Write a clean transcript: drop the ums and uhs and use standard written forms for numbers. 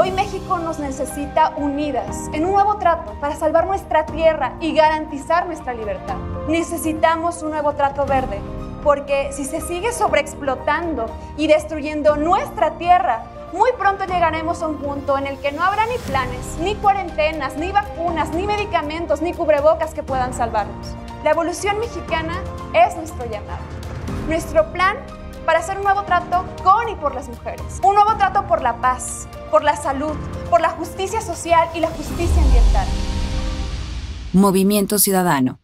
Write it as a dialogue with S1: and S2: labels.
S1: Hoy México nos necesita unidas en un nuevo trato para salvar nuestra tierra y garantizar nuestra libertad. Necesitamos un nuevo trato verde, porque si se sigue sobreexplotando y destruyendo nuestra tierra, muy pronto llegaremos a un punto en el que no habrá ni planes, ni cuarentenas, ni vacunas, ni medicamentos, ni cubrebocas que puedan salvarnos. La Evolución Mexicana es nuestro llamado, nuestro plan para hacer un nuevo trato con y por las mujeres. Un nuevo trato por la paz, por la salud, por la justicia social y la justicia ambiental.
S2: Movimiento Ciudadano.